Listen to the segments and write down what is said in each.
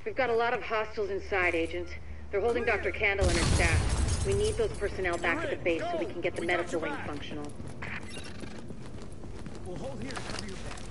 We've got a lot of hostiles inside, Agent. They're holding Dr. Candle and her staff. We need those personnel back at the base so we can get the medical wing functional. We'll hold here to cover your back.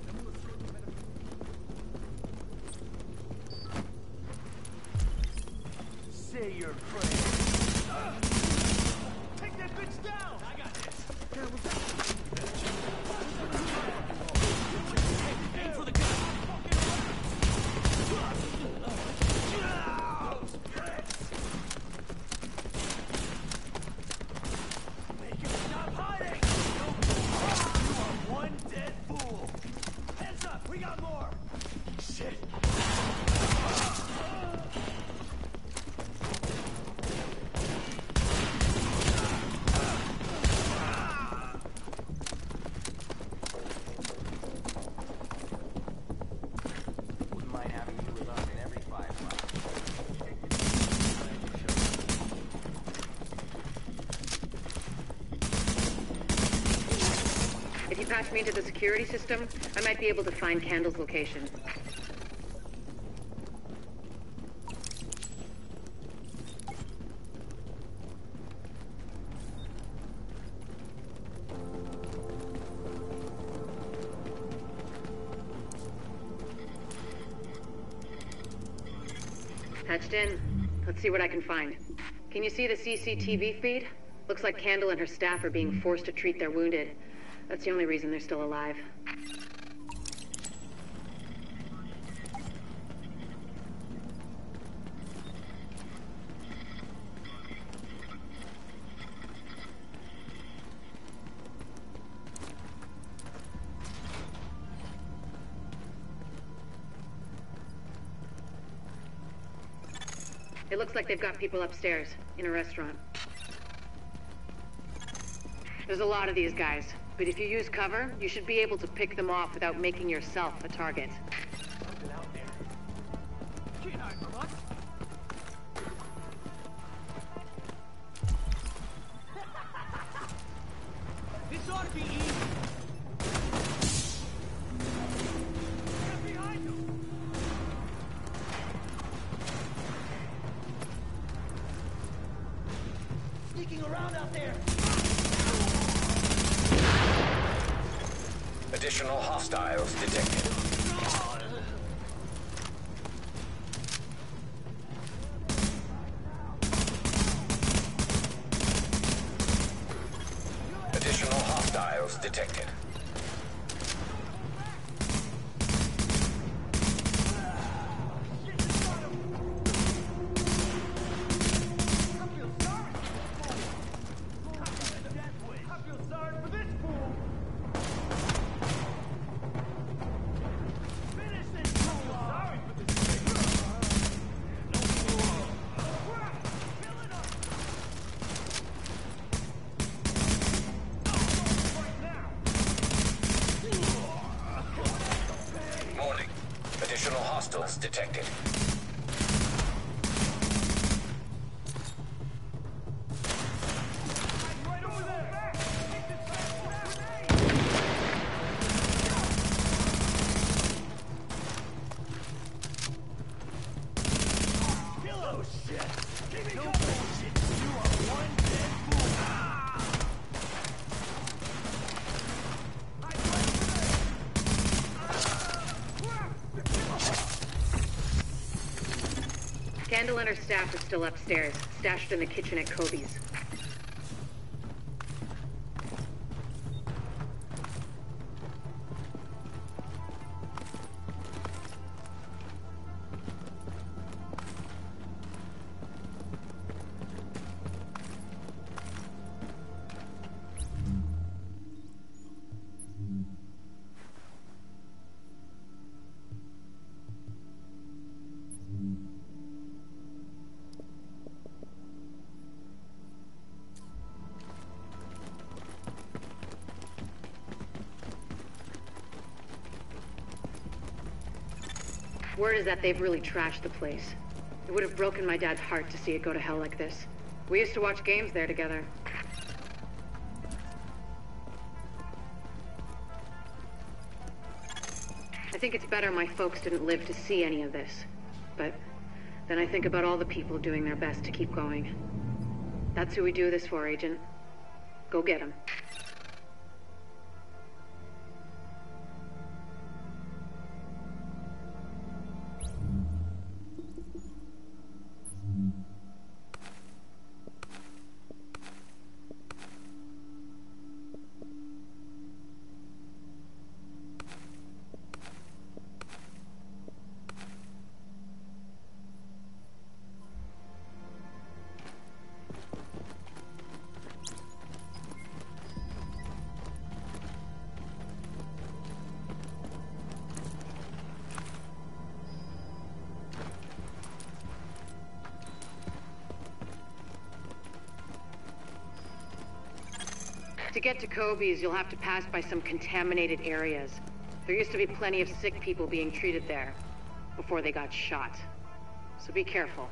Say your prayers. Take that bitch down! I got this. Aim for the gun. Make him stop hiding! You are one dead fool. Hands up, we got more. Shit. If you patch me into the security system, I might be able to find Candle's location. Patched in. Let's see what I can find. Can you see the CCTV feed? Looks like Candle and her staff are being forced to treat their wounded. That's the only reason they're still alive. It looks like they've got people upstairs, in a restaurant. There's a lot of these guys, but if you use cover, you should be able to pick them off without making yourself a target. Something out there. Can't hide from us. This ought to be easy. Get behind them. Sneaking around out there. Additional hostiles detected. Additional hostiles detected. Additional hostiles detected. Right over there. Kill those shit. Give me no bullshit. You are one dead fool. Candle and her staff are still upstairs, stashed in the kitchen at Kobe's. Word is that they've really trashed the place. It would have broken my dad's heart to see it go to hell like this. We used to watch games there together. I think it's better my folks didn't live to see any of this. But then I think about all the people doing their best to keep going. That's who we do this for, Agent. Go get them. To get to Kobe's, you'll have to pass by some contaminated areas. There used to be plenty of sick people being treated there before they got shot. So be careful.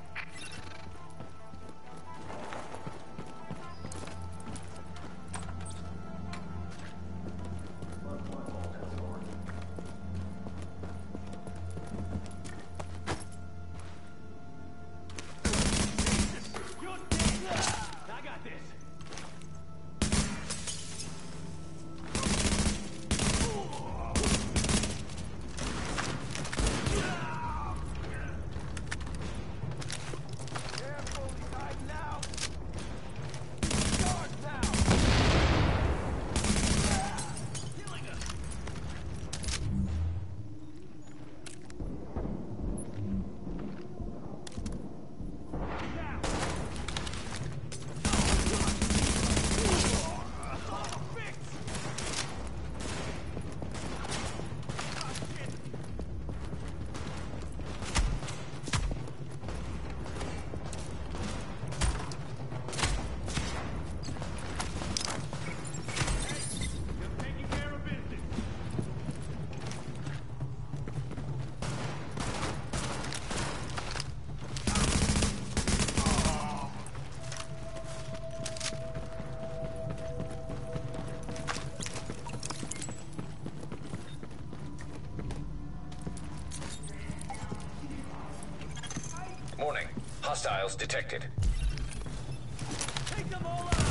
Warning. Hostiles detected. Take them all out!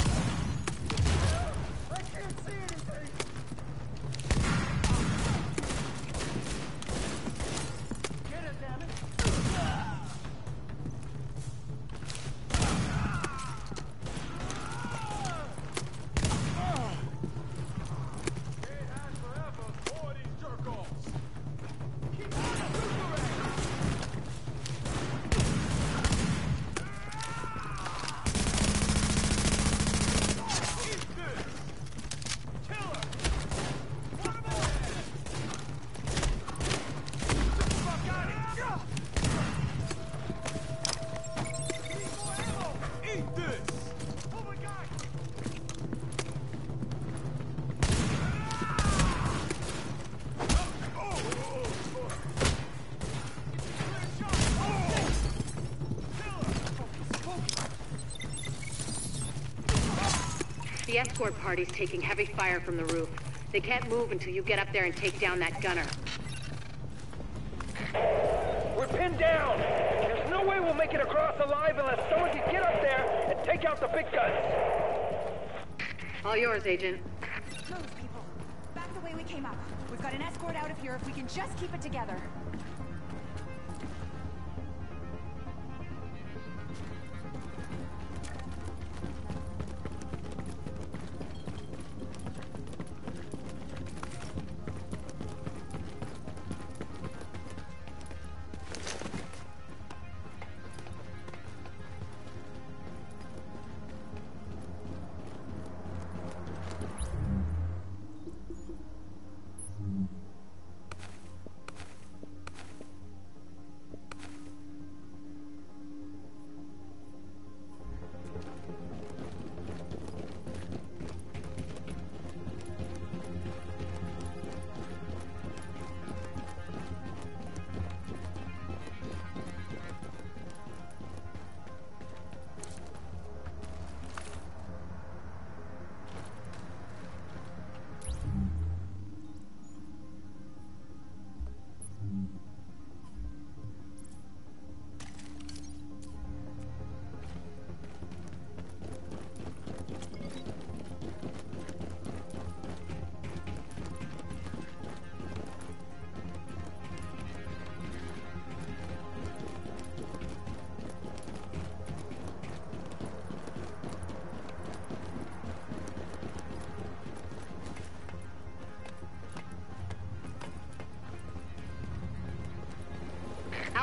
I can't see anything! Get it, damn it! It has forever for these jerk-offs! Keep on the boomerang! The escort party's taking heavy fire from the roof. They can't move until you get up there and take down that gunner. We're pinned down! There's no way we'll make it across alive unless someone can get up there and take out the big guns! All yours, Agent. Move, people. Back the way we came up. We've got an escort out of here if we can just keep it together.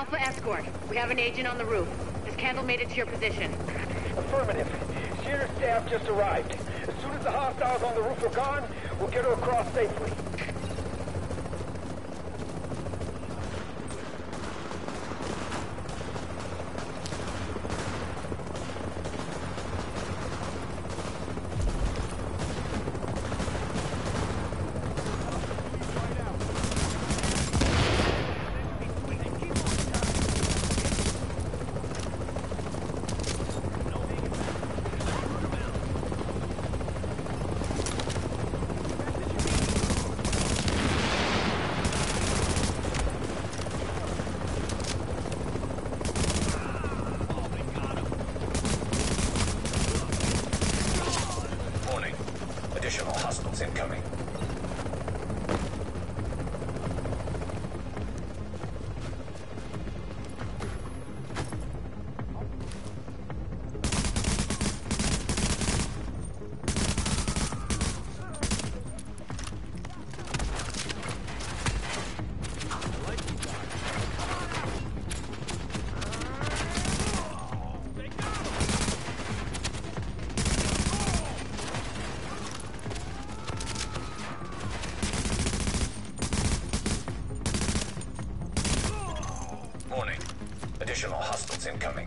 Alpha escort. We have an agent on the roof. Has Candle made it to your position? Affirmative. She and her staff just arrived. As soon as the hostiles on the roof are gone, we'll get her across safely. Additional hostiles incoming. Warning. Additional hostiles incoming.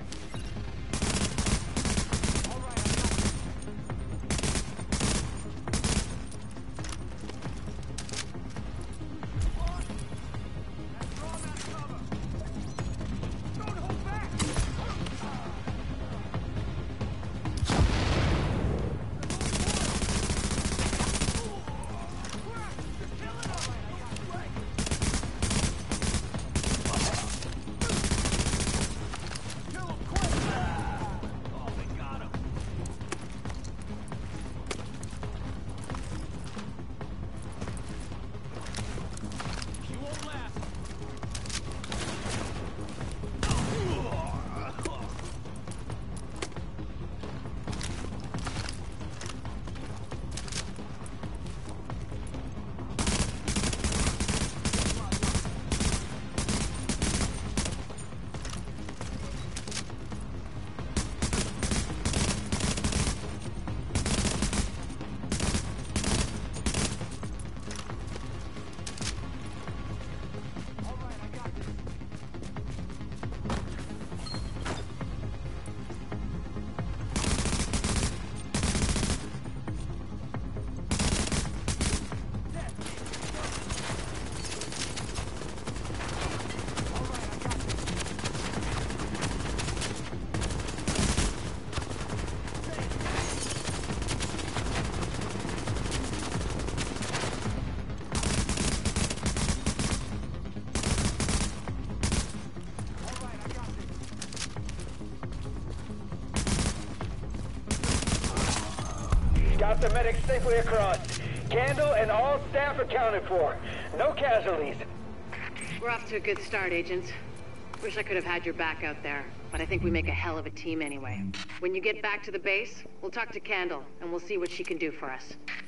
Got the medics safely across. Candle and all staff accounted for. No casualties. We're off to a good start, agents. Wish I could have had your back out there, but I think we make a hell of a team anyway. When you get back to the base, we'll talk to Candle, and we'll see what she can do for us.